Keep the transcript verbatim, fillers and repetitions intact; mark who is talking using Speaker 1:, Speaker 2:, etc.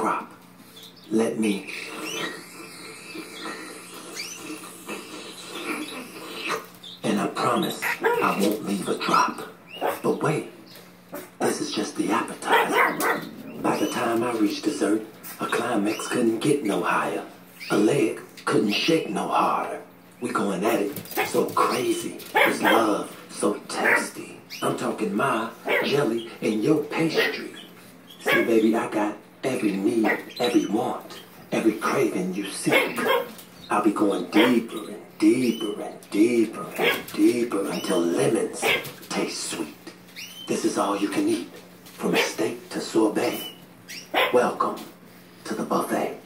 Speaker 1: crop. Let me... And I promise I won't leave a drop. But wait, this is just the appetizer. By the time I reach dessert, a climax couldn't get no higher. A leg couldn't shake no harder. We going at it so crazy. This love so tasty. I'm talking my jelly and your pastry. See, baby, I got every need, every want, every craving you seek. I'll be going deeper and deeper and deeper and deeper until lemons taste sweet. This is all you can eat, from steak to sorbet. Welcome to the buffet.